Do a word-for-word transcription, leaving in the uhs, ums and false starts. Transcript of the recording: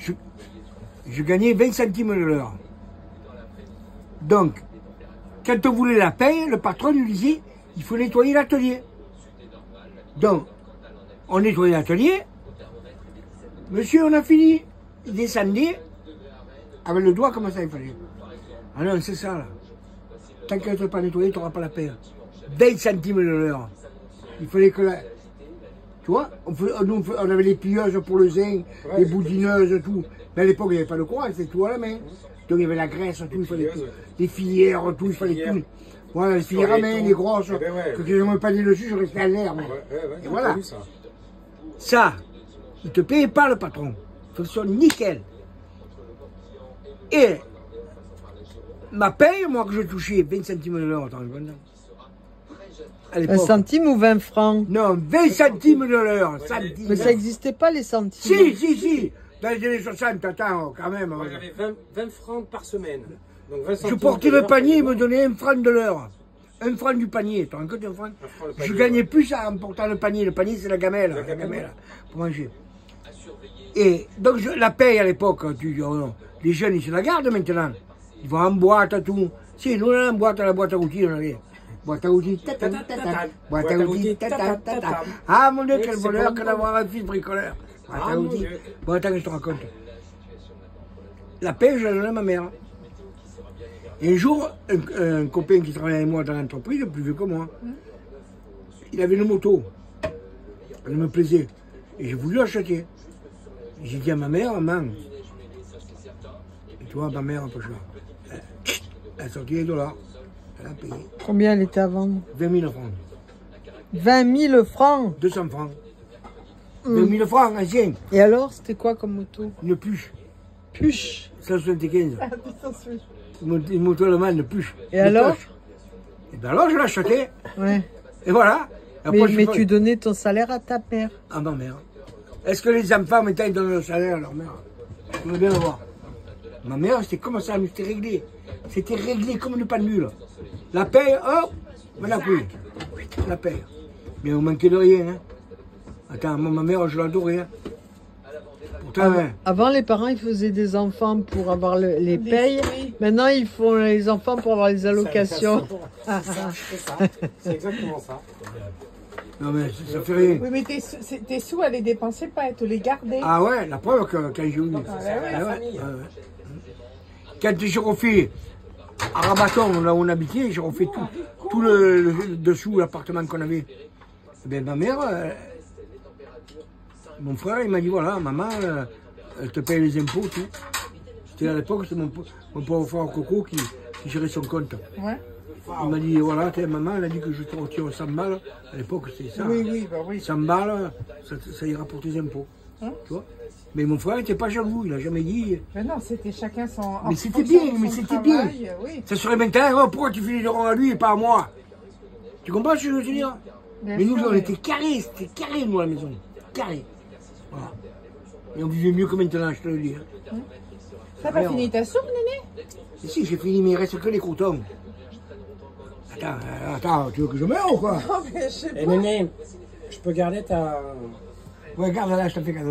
je, je gagnais vingt centimes de l'heure. Donc, quand on voulait la paye, le patron nous disait, il faut nettoyer l'atelier. Donc, on nettoyait l'atelier. Monsieur, on a fini. Il descendait, avec le doigt comme ça il fallait. Ah non, c'est ça là. Tant qu'elle ne t'a pas nettoyé, tu n'auras pas la paye. vingt centimes de l'heure. Il fallait que la... Tu vois, on, fait, on, on avait les plieuses pour le zinc, ouais, les boudineuses, tout. Mais à l'époque, il n'y avait pas de courant, c'était tout à la main. Donc il y avait la graisse, tout, il fallait tout. Les filières, tout, il fallait tout. Voilà, les filières à main, les grosses. Eh ben ouais. Quand je me panier dessus, je restais à l'herbe. Ouais, ouais, ouais, et voilà. Ça, ça il ne te payait pas le patron. Fonctionne nickel. Et ma paye, moi, que je touchais vingt centimes de l'heure, un centime ou vingt francs? Non, vingt centimes de l'heure. Mais ça n'existait pas les centimes. Si, si, si. Dans les années soixante, attends, quand même. Moi, j'avais vingt, vingt francs par semaine. Donc vingt je portais le panier, il me donnait un franc de l'heure. Un franc du panier. Tu as un franc, un franc Je gagnais ouais. plus en portant le panier. Le panier, c'est la gamelle. La, la gamelle, gamelle ouais. pour manger. Et donc, je, la paye à l'époque, tu dis, oh non, les jeunes, ils se la gardent maintenant. Ils vont en boîte, tout. Si, nous, on a en boîte, à la boîte à outils, on avait. Boîte à outils, tata, tata, boîte à outils, tata, tata. Ah, mon Dieu, quel bonheur que d'avoir un fils bricoleur. Boîte à outils. Bon, attends que je te raconte. La paye, je la donnais à ma mère. Et un jour, un, un copain qui travaillait avec moi dans l'entreprise, plus vieux que moi, il avait une moto. Elle me plaisait. Et j'ai voulu l'acheter. J'ai dit à ma mère, maman, et tu vois, ma mère, un peu cher. Elle a sorti les dollars. Elle a payé. Combien elle était à vendre? vingt mille francs. vingt mille francs? deux cents francs. Mm. vingt mille francs, ancien. Et alors, c'était quoi comme moto? Une puche. Puche? cent soixante-quinze. Une moto allemande, une puche. Et alors? Et bien alors, je l'ai acheté. Ouais. Et voilà. Et mais mais tu donnais ton salaire à ta mère? À ma mère. Est-ce que les enfants, maintenant, ils donnent le salaire à leur mère? Je veux bien le voir. Ma mère, c'était comme ça, mais c'était réglé. C'était réglé comme une pendule. La paye, hop, me la couille. La paye. Mais on manquait de rien. Hein. Attends, moi, ma mère, je l'adorais. Hein. Pourtant, avant, hein. avant, les parents, ils faisaient des enfants pour avoir le, les payes. Maintenant, ils font les enfants pour avoir les allocations. C'est ça. C'est exactement ça. Non mais ça fait rien. Oui mais tes, tes sous, elle les dépensait pas, elle te les gardait. Ah ouais, la preuve que quand j'ai eu. Ah, ouais, ouais, ouais, ouais. Quand j'ai refait à Rabaton, là où on habitait, j'ai refait tout, tout le, le dessous, l'appartement qu'on avait. Et bien ma mère, euh, mon frère, il m'a dit voilà, maman, euh, elle te paye les impôts, tout. C'était à l'époque, c'est mon, mon pauvre frère Coco qui, qui gérait son compte. Ouais. Il m'a dit, voilà, maman, elle a dit que je te retire cent balles. À l'époque, c'était ça. Oui, oui, bah oui. cent balles, ça, ça ira pour tes impôts. Hein? Tu vois? Mais mon frère n'était pas jaloux, il n'a jamais dit. Mais non, c'était chacun son. Mais c'était bien, mais c'était bien. Oui. Ça serait maintenant, oh, pourquoi tu finis le rond à lui et pas à moi? Tu comprends ce que je veux te dire? Bien mais sûr, nous, on oui. était carrés, c'était carré, nous, à la maison. Carré. Voilà. Et on vivait mieux que maintenant, je te le dis. Hein. T'as pas fini ta soupe, Néné? Et si, j'ai fini, mais il reste que les croutons. Attends, attends, tu veux que je meure ou quoi? Non, mais je sais pas. Eh, Néné, je peux garder ta... Ouais, garde là, je te fais cadeau.